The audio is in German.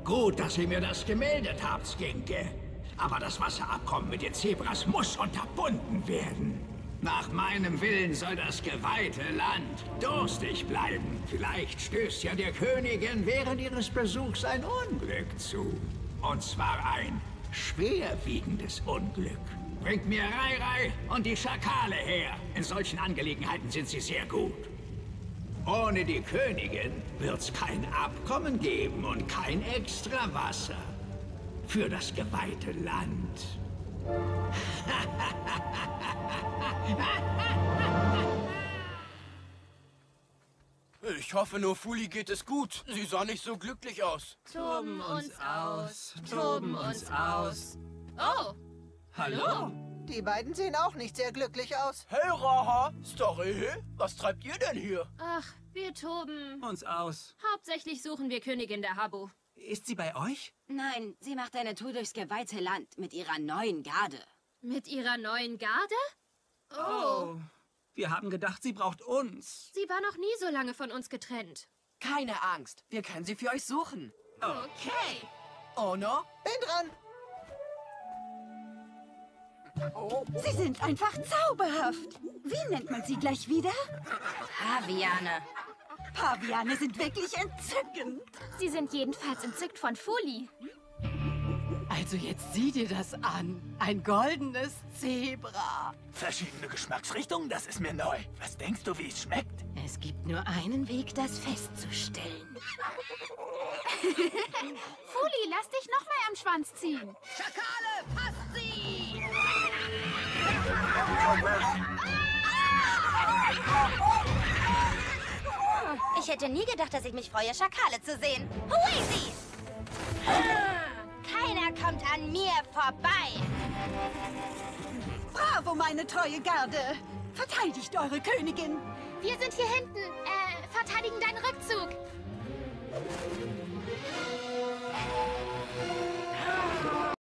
Gut, dass ihr mir das gemeldet habt, Skinke. Aber das Wasserabkommen mit den Zebras muss unterbunden werden. Nach meinem Willen soll das geweihte Land durstig bleiben. Vielleicht stößt ja der Königin während ihres Besuchs ein Unglück zu. Und zwar ein schwerwiegendes Unglück. Bringt mir Rai und die Schakale her. In solchen Angelegenheiten sind sie sehr gut. Ohne die Königin wird's kein Abkommen geben und kein extra Wasser. Für das geweihte Land. Ich hoffe nur, Fuli geht es gut. Sie sah nicht so glücklich aus. Toben uns aus, toben uns aus. Oh, hallo? Die beiden sehen auch nicht sehr glücklich aus. Hey, Raha, Story, was treibt ihr denn hier? Ach, wir toben uns aus. Hauptsächlich suchen wir Königin der Habu. Ist sie bei euch? Nein, sie macht eine Tour durchs geweihte Land mit ihrer neuen Garde. Mit ihrer neuen Garde? Oh. Wir haben gedacht, sie braucht uns. Sie war noch nie so lange von uns getrennt. Keine Angst, wir können sie für euch suchen. Okay. Ono? Bin dran. Sie sind einfach zauberhaft. Wie nennt man sie gleich wieder? Paviane. Paviane sind wirklich entzückend. Sie sind jedenfalls entzückt von Fuli. Also jetzt sieh dir das an. Ein goldenes Zebra. Verschiedene Geschmacksrichtungen, das ist mir neu. Was denkst du, wie es schmeckt? Es gibt nur einen Weg, das festzustellen. Fuli, lass dich noch mal am Schwanz ziehen. Schakale, passt sie! Ich hätte nie gedacht, dass ich mich freue, Schakale zu sehen. Huisis! Keiner kommt an mir vorbei. Bravo, meine treue Garde. Verteidigt eure Königin. Wir sind hier hinten. Verteidigen deinen Rückzug.